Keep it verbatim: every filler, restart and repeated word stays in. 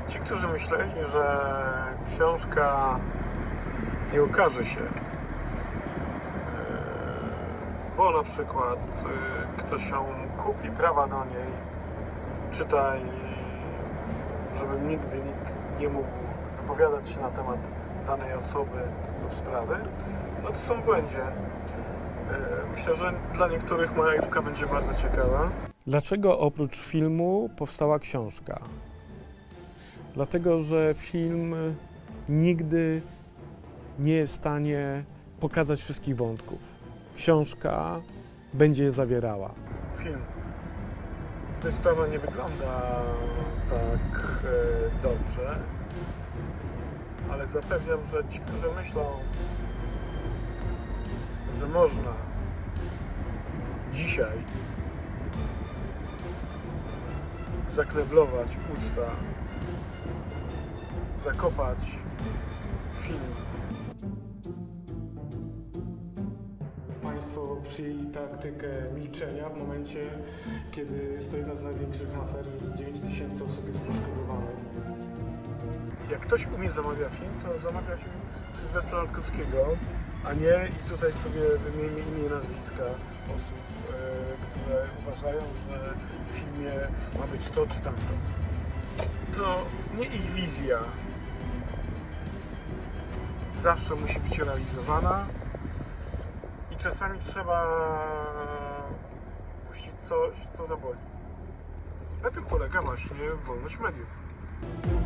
Ci, którzy myśleli, że książka nie ukaże się, bo na przykład ktoś ją kupi, prawa do niej, czytaj, żeby nigdy nikt nie mógł wypowiadać się na temat danej osoby lub sprawy, no to są w błędzie. Myślę, że dla niektórych majówka będzie bardzo ciekawa. Dlaczego oprócz filmu powstała książka? Dlatego, że film nigdy nie jest w stanie pokazać wszystkich wątków. Książka będzie je zawierała. Film. Ta sprawa nie wygląda tak e, dobrze, ale zapewniam, że ci, którzy myślą, że można dzisiaj zakneblować usta, zakopać film. Państwo przyjęli taktykę milczenia w momencie, kiedy jest to jedna z największych afer, dziewięć tysięcy osób jest poszkodowanych. Jak ktoś umie zamawia film, to zamawia film Sylwestra Latkowskiego, a nie i tutaj sobie wymienię imię i nazwiska osób, e, które uważają, że w filmie ma być to czy tamto. To nie ich wizja zawsze musi być realizowana i czasami trzeba puścić coś, co zaboli. Na tym polega właśnie wolność mediów.